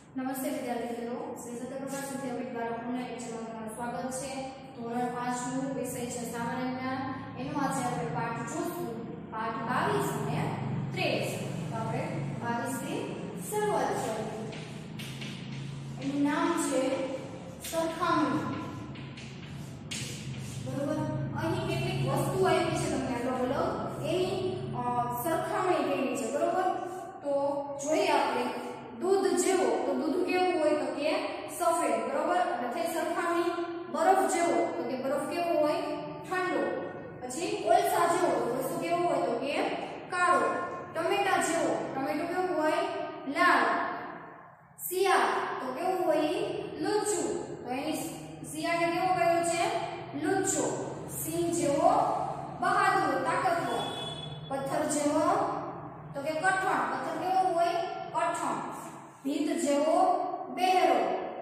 नमस्ते विद्यार्थी मित्रों, श्री सत्यप्रकाश विद्यापीठ द्वारा पुनः लेक्चर में स्वागत है। धोरण 5 નું વિષય છે સામાન્ય જ્ઞાન। એનો આજે આપણે પાઠ જોશું, પાઠ 22 અને 23। તો આપણે 22 થી શરૂઆત કરીએ। એનું નામ છે સરખામણી। બરોબર, અહીં કેટલીક વસ્તુ આપી છે તમને અલગ અલગ, એની સરખામણી કેવી છે। બરોબર, તો જોઈએ આપણે दूध जेवो, तो दूध केवो होय तो के सफेद। बरोबर, એટલે સરખામણી બરફ જેવો તો કે બરફ કેવો હોય ઠંડો। પછી કોલસા જેવો તો વસ્તુ કેવો હોય તો કે કાળો। ટમેટા જેવો, ટમેટો કેવો હોય લાલ। શિયાળ તો કેવું હોય લુચ્ચું, તો એની શિયાળને કેવો કહેવાય છે લુચ્ચો। સિંહ જેવો બહાદુર તાકાતવર। પથ્થર જેવો તો કે કઠણ, પથ્થર કેવો હોય કઠણ। भीत जेवो बहेरो।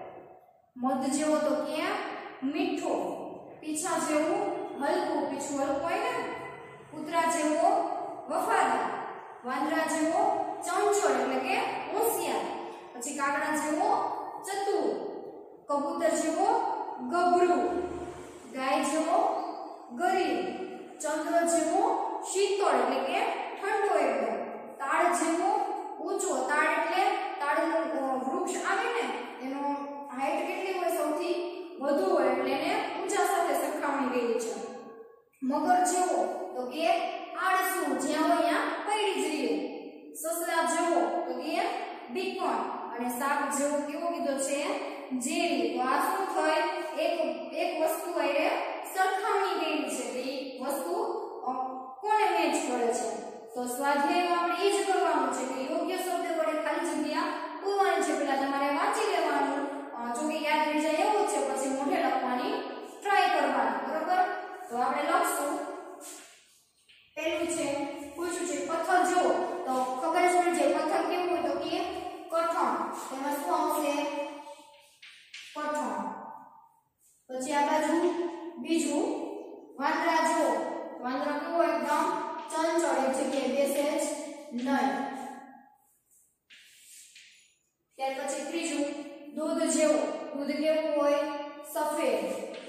मध जेवो तो के मीठो। पीछा जेवो हलकू, पीछू हलकू होय ने। कूतरा जेवो वफादार। वांदरा जेवो चंचल એટલે કે હોશિયાર। પછી કાગડા જેવો ચતુર। કબૂતર જેવો ગભરું। ગાય જેવો ગરીબ। ચંદ્ર જેવો શીતળ એટલે કે ઠંડો એકદમ। તાડ જેવો ઊંચો। તાડ એટલે તાડનું વૃક્ષ આવે ને એનો હાઈટ કેટલી હોય સૌથી વધુ હોય એટલે એને ઊંચા સાથે સરખામણી કરી છે। મગર જેવો તો કે આળસુ, જ્યાં હોય ત્યાં પડી જ રહે। સસલા જેવો તો કે બીકણ। અને સાપ જેવો કેવો કીધો છે ઝેરી। તો આ શું થાય એક વસ્તુ આરે સરખામણી કરી છે કે એ વસ્તુ કોને મેચ કરે છે। તો સ્વાધ્યાયમાં આપણે એ જ કરવાનું છે કે યોગ્ય શબ્દ વડે ખાલી જગ્યા પૂરવાની છે। પહેલા તમારે વાંચી લેવાનું, જો કે યાદ રહી જાય એવું છે પછી મોઢે લખવાની ટ્રાય કરવાની। બરોબર, તો આપણે લખશું। પહેલું છે પૂછ્યું છે પથ્થર જેવો, તો ખબર જ પડી જાય પથ્થર કેવું હોય તો કે કઠણ। તેમાં શું આવશે કઠણ। પછી આ બાજુ બીજું વાંદરા જેવો, વાંદરા કેવો એકદમ ચંચળ, એક જગ્યાએ બેસે જ નહીં। ત્યાર પછી ત્રીજું દૂધ જેવો, દૂધ કેવું હોય સફેદ।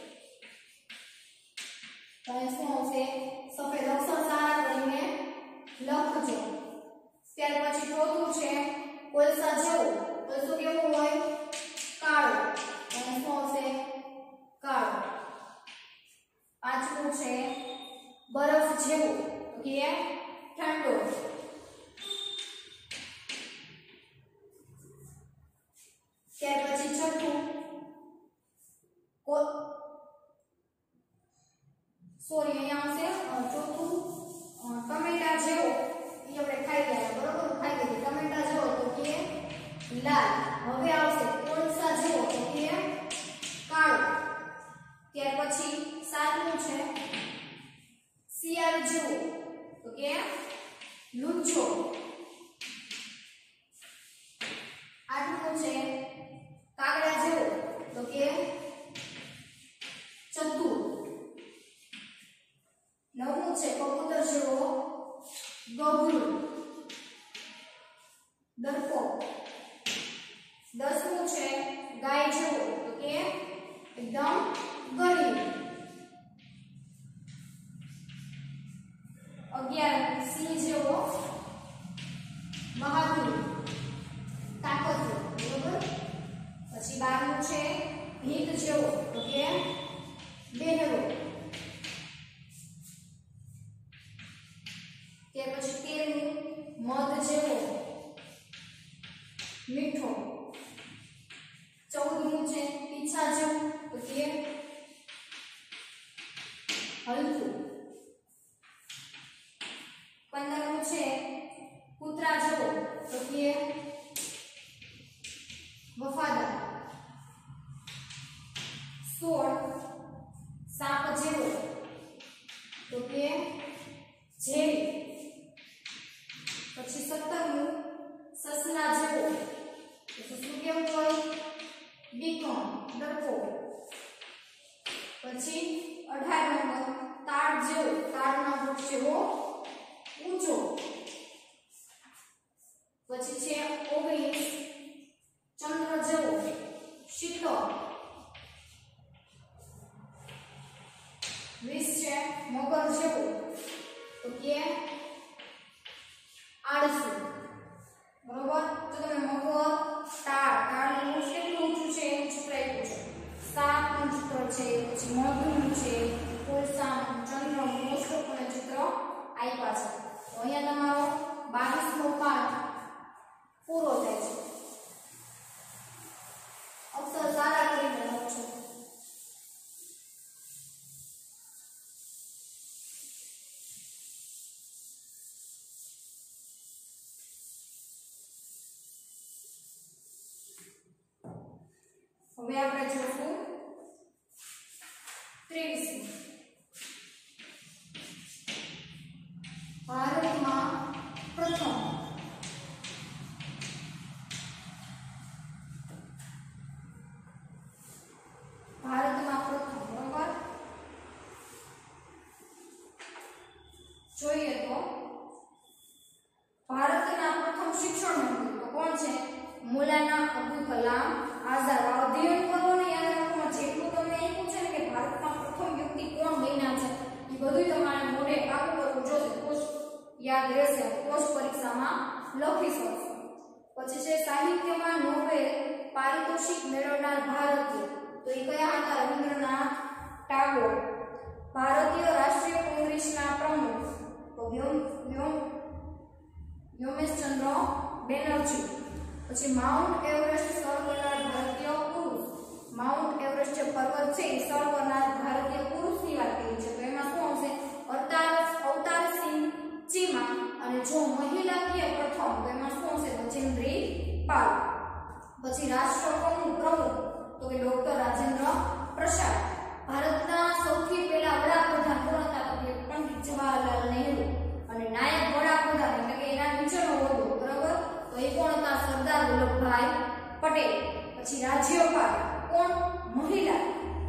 તો અહીં શું આવશે સફેદ। અક્ષર સારા કરીને લખજો। ત્યાર પછી ચોથું છે કોલસા જેવો, કોલસો કેવો હોય કાળો। તો અહીં શું આવશે કાળો। પાંચમું છે બરફ જેવો કે ઠંડો। ત્યાર પછી છઠ્ઠું સોરી અહીંયા આવશે ચોથું ટમેટા જેવો, એ આપણે ખાઈ ગયા બરોબર, ખાઈ ગઈ ટમેટા જેવો તો કે લાલ। હવે આવશે કોલસા જેવો તો કે કાળો। ત્યાર પછી સાતમું છે શિયાળ જેવો તો કે લુચ્ચો। આઠમું છે કાગડા જેવો તો કે ચતુર। નવમું છે કબૂતર જેવો ગભરું ડરપોક। દસમું છે ગાય જેવો તો કે એકદમ ગરીબ। 11 સિંહ જેવો બહાદુર તાકાતવર। બરોબર, પછી 12મું છે ભીત જેવો તો કે બહેરો। ત્યાર પછી 13મું મધ જેવો મીઠો। 14મું છે પીછા જેવું તો કે હલકું। 15મું છે કૂતરા જેવો તો કે વફાદાર। 16 સાપ જેવો તો કે ઝેરી। પછી 17મું સસલા જેવો તો સસલું કેવું હોય બીકણ ડરપોક। પછી 18 નંબર તાડ જેવો, તાડના વૃક્ષ જેવો ઊંચો। પછી છે 19 ચંદ્ર ચિત્તો 20 છે મગર જેવું તો કે આળસુ બરોબર તો તમે મગર તાળનું કેટલું ઊંચું છે એનું ચિત્ર આપ્યું છે સાપનું ચિત્ર છે પછી મધુનું છે કોલસાનું ચંદ્રનું મોસ્ટોપનું ચિત્ર આપ્યા છે તો અહીંયા તમારો 22મો પાઠ પૂરો થાય છે અક્ષર સારા કરીને લખજો હવે આપણે જોશું 23 ભારતમાં પ્રથમ બરોબર જોઈએ તો ભારતના પ્રથમ શિક્ષણ મંત્રી તો કોણ છે મૌલાના અબુલ કલામ આઝાદ અધ્યયન કરો ને યાદ રાખો જેટલું તમને એ પૂછે ને કે ભારતમાં પ્રથમ વ્યક્તિ કોણ બન્યા છે એ બધું તમારે મોઢે કાબુ કરવું જોઈએ તો યાદ રહેશે પોસ્ટ પરીક્ષામાં લખી શકશો પછી છે સાહિત્યમાં નોબેલ પારિતોષિક મેળવનાર ભારતીય તો એ કયા હતા રવિન્દ્રનાથ ટાગોર ભારતીય રાષ્ટ્રીય કોંગ્રેસના પ્રમુખ તો વ્યોમેશચંદ્ર બેનર્જી પછી માઉન્ટ એવરેસ્ટ સર કરનાર ભારતીય પુરુષ માઉન્ટ એવરેસ્ટ જે પર્વત છે એ સર કરનાર ભારતીય પુરુષની વાત કરી છે તો એમાં શું આવશે અવતારસિંહ ચીમા અને જો મહિલા કે પ્રથમ તો એમાં શું આવશે બચેન્દ્રી પાલ પછી રાષ્ટ્ર પ્રમુખ તો કે ડોક્ટર રાજેન્દ્ર પ્રસાદ ભારતના સૌથી પહેલા વડાપ્રધાન કોણ હતા તો કે પંડિત જવાહરલાલ નહેરુ અને નાયક વડાપ્રધાન એટલે કે એના નીચેનો હોદ્દો બરાબર તો એ કોણ હતા સરદાર વલ્લભભાઈ પટેલ પછી રાજ્યપાલ કોણ મહિલા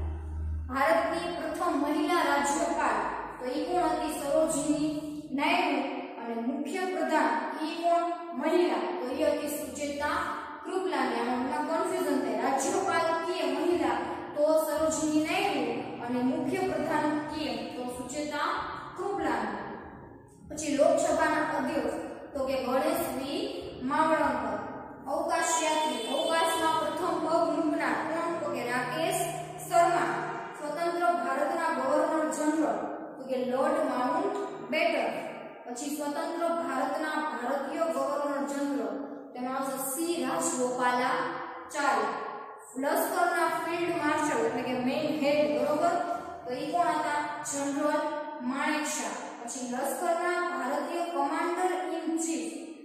ભારતની પ્રથમ મહિલા રાજ્યપાલ તો એ કોણ હતી સરોજિની નાયડુ અને મુખ્ય પ્રધાન એ કોણ મહિલા તો એ હતી સુચેતા કૃપલાની આમાં કન્ફ્યુઝન થાય રાજ્યપાલ કે મહિલા તો સરોજિની નાયડુ અને મુખ્ય પ્રધાન કે તો સુચેતા કૃપલાની પછી લોકસભાના અધ્યક્ષ તો કે ગણેશ વી માવળંકર અવકાશયાત્રી અવકાશમાં પ્રથમ પગ મૂકનાર કોણ તો કે રાકેશ શર્મા સ્વતંત્ર ભારતના ગવર્નર જનરલ તો કે લોર્ડ માઉન્ટ બેટન પછી સ્વતંત્ર ભારતના ભારતીય ગવર્નર જનરલ તેનો આવશે સી રાજગોપાલાચારી લશ્કરના ફિલ્ડ માર્શલ એટલે કે મેઇન હેડ બરોબર તો એ કોણ હતા જનરલ માણેકશા પછી લશ્કરના ભારતીય કમાન્ડર ઇન ચીફ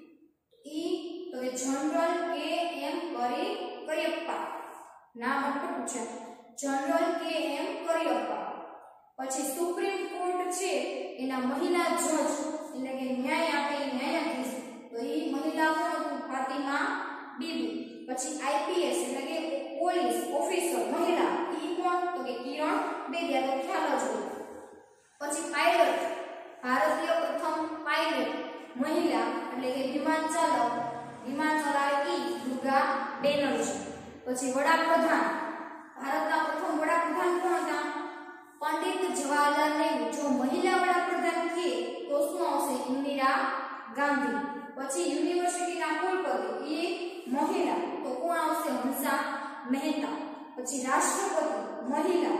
ઈ તો કે જનરલ કે એમ કરિયપ્પા નામ અટકું છે જનરલ કે એમ કરિયપ્પા પછી સુપ્રીમ કોર્ટ છે એના મહિલા જજ એટલે કે ન્યાય આપે ન્યાયાધીશ તો એ મહિલા કોણ હતું ફાતિમા બીબી પછી આઈપીએસ એટલે કે પોલીસ ઓફિસર મહિલા ઈ કોણ તો કે કિરણ બેદિયા તો ખ્યાલ જ હોય પછી પાયલટ ભારતીય પ્રથમ પાયલટ મહિલા એટલે કે વિમાન ચલાવે ઈ દુર્ગા બેનર્જી પછી વડાપ્રધાન ભારતના પ્રથમ વડાપ્રધાન કોણ હતા પંડિત જવાહરલાલ નહેરુ જો મહિલા વડાપ્રધાન કે તો શું આવશે ઇન્દિરા ગાંધી પછી યુનિવર્સિટીના કુલપતિ એ મહિલા તો કોણ આવશે હંસા મહેતા પછી રાષ્ટ્રપતિ મહિલા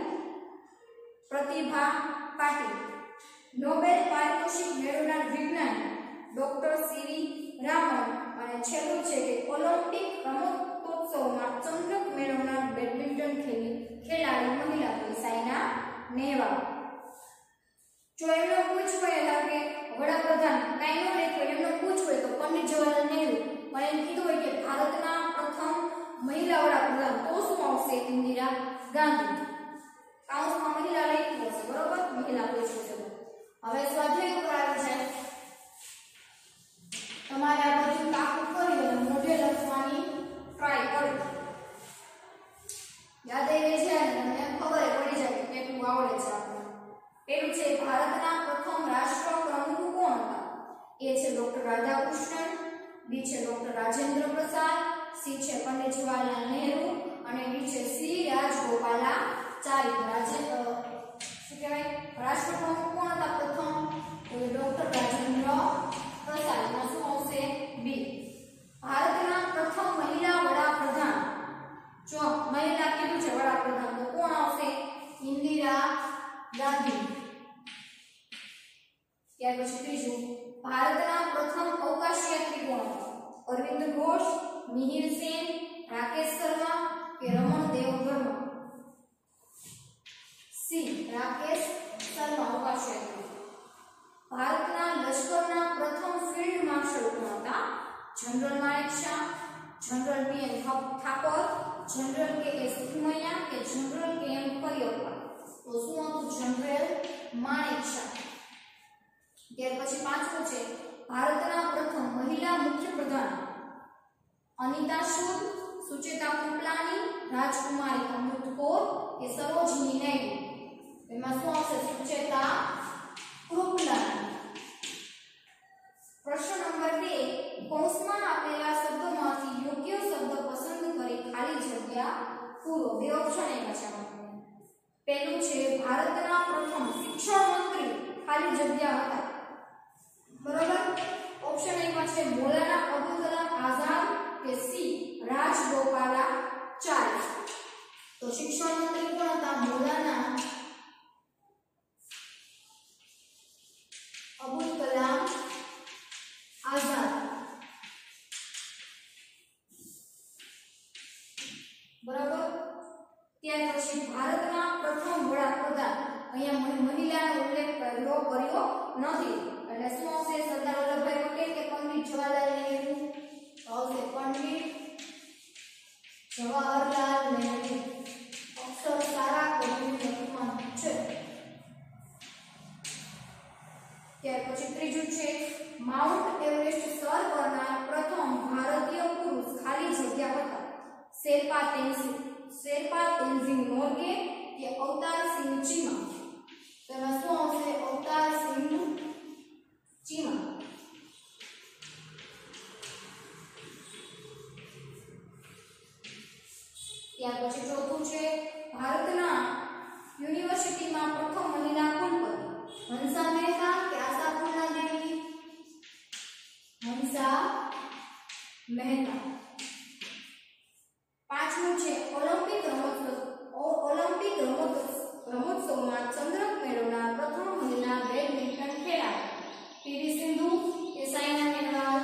પ્રતિભા પાટીલ નોબેલ પારિતોષિક મેળવનાર વિજ્ઞાની ડોક્ટર સીવી રામન અને છેલ્લું છે કે ઓલિમ્પિક રમતોત્સવમાં ચંદ્રક મેળવનાર બેડમિન્ટન ખેલાડી મહિલા સાયના નેહવાલ જો એમનો પૂછવું હોય કે વડાપ્રધાન કાઈ ન લખ્યું એમનો પૂછવું હોય તો પંડિત જવાહરલાલ નહેરુ પણ એમ કીધું હોય કે ભારતના પ્રથમ મહિલા વડાપ્રધાન તો શું આવશે ઇન્દિરા ગાંધી કાઉન્સમાં મહિલા લખી હશે બરોબર મહિલા પૂછવું છે હવે સ્વાધ્યાય ઉપર આવી જાય તમારે આ બધું કાકું કરી અને મોઢે લખવાની ટ્રાય કરજો યાદ આવી જાય ને તમને ખબર પડી જાય કે કેટલું આવડે છે આપણે પેલું છે ભારતના પ્રથમ રાષ્ટ્ર પ્રમુખ કોણ હતા એ છે ડોક્ટર રાધાકૃષ્ણન બી છે ડોક્ટર રાજેન્દ્ર પ્રસાદ સી છે પંડિત જવાહરલાલ નહેરુ અને ડી છે સી રાજગોપાલાચારી. શું કહેવાય રાષ્ટ્રપ્રમુખ કોણ હતા પ્રથમ? તો ડોક્ટર રાજેન્દ્ર પ્રસાદ. એમાં શું આવશે? બી. ભારતના પ્રથમ મહિલા વડાપ્રધાન, જો મહિલા કીધું છે વડાપ્રધાન તો કોણ આવશે? ઇન્દિરા ગાંધી. ત્યાર પછી ત્રીજું, ભારતના પ્રથમ અવકાશયાત્રી કોણ હતા? અરવિંદ ઘોષ, મિહિર સેન, રાકેશ શર્મા કે રમણ દેવ વર્મા? સી રાકેશ શર્મા અવકાશયાત્રી. ભારતના લશ્કરના પ્રથમ ફિલ્ડ માર્શલ કોણ હતા? General Manek Shah, general P N Thapar, general K S Thimayya કે જનરલ કે એમ કરિયપ્પા? તો શું હતું? જનરલ માણેક શાહ. ત્યાર પછી પાંચમું છે, ભારતના પ્રથમ મહિલા મુખ્યપ્રધાન અનિતા સૂદ, સુચેતા કૃપલાની, રાજકુમારી અમૃત કૌર કે સરોજિની નાયડુ? એમાં શું આવશે? સુચેતા કૃપલાની. પ્રશ્ન નંબર 2, કૌંસમાં આપેલા શબ્દોમાંથી યોગ્ય શબ્દ પસંદ કરી ખાલી જગ્યા પૂરો. બે ઓપ્શન આપ્યા છે. પહેલું છે ભારતના પ્રથમ શિક્ષણ મંત્રી ખાલી જગ્યા હતા. બરોબર. ઓપ્શન આપ્યા છે મૌલાના અબુલ કલામ આઝાદ કે સી રાજગોપાલાચારી? તો શિક્ષણ મંત્રી કોણ હતા? મૌલાના અબુલ કલામ આઝાદ. બરાબર. ત્યાર પછી ભારતના પ્રથમ વડાપ્રધાન, અહીંયા મહિલાનો ઉલ્લેખ કર્યો નથી એટલે શું આવશે? સરદાર વલ્લભભાઈ પટેલ કે પંડિત જવાહરલાલ નહેરુ? તો આવશે પંડિત જવાહરલાલ નહેરુ. અક્ષર સારા લખવાનું છે. ત્યાર પછી ત્રીજું છે માઉન્ટ એવરેસ્ટ સર કરનાર પ્રથમ ભારતીય પુરુષ ખાલી જગ્યા હતા? શેરપા તેનઝિંગ નોર્ગે કે અવતાર સિંહ ચીમા? તેમાં શું આવશે? અવતાર સિંહ ચીમા. ત્યાર પછી ચોથું છે ભારતના યુનિવર્સિટીમાં પ્રથમ મહિલા કુલપતિ હંસા મહેતા કે આશાપૂર્ણા દેવી? હંસા મહેતા. પાંચમું છે ઓલિમ્પિક રમતોત્સવમાં ચંદ્રક મેળવનાર પ્રથમ મહિલા બેડમિન્ટન ખેલાડી? પીવી સિંધુ કે સાયના નેહવાલ?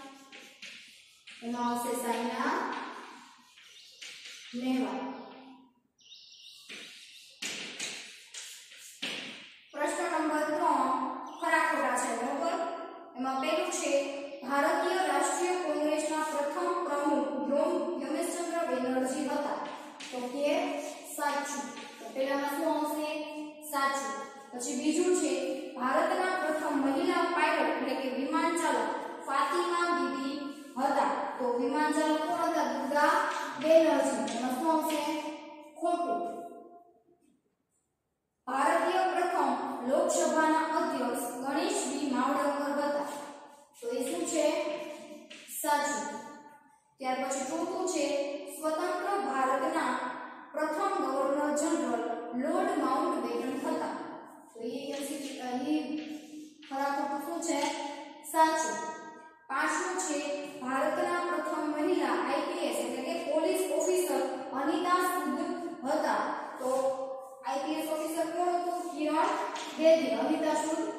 એનો આવશે સાયના નેહવાલ. પ્રશ્ન નંબર 3 ખરા ખોટા છે. બરોબર. એમાં પહેલું છે ભારતીય રાષ્ટ્રીય કોંગ્રેસના પ્રથમ પ્રમુખ યોગેશચંદ્ર બેનર્જી હતા? તો કે સાચું. તો પહેલામાં શું આવશે? સાચું. પછી બીજું છે ભારતના પ્રથમ મહિલા પાયલટ એટલે કે વિમાન ચાલક ફાતિમા બીબી હતા? તો વિમાન ચાલક કોણ હતા? દુર્ગા બેનર્જી. એમાં શું આવશે? ખોટું. ભારતીય પ્રથમ લોકસભાના અધ્યક્ષ ગણેશ બી માવડંકર હતા? તો એ શું છે? સાચું. ત્યાર પછી ચોથું છે સ્વતંત્ર ભારતના પ્રથમ ગવર્નર જનરલ લોર્ડ માઉન્ટબેટન હતા? તો એ ખરા ખોટું શું છે? સાચું. પાંચમું છે ભારતના પ્રથમ મહિલા આઈપીએસ એટલે કે પોલીસ ઓફિસર અનિતા સૂદ હતા? તો આઈપીએસ ઓફિસર કોણ હતું? કિરણ બેદી. અનિતા સૂદ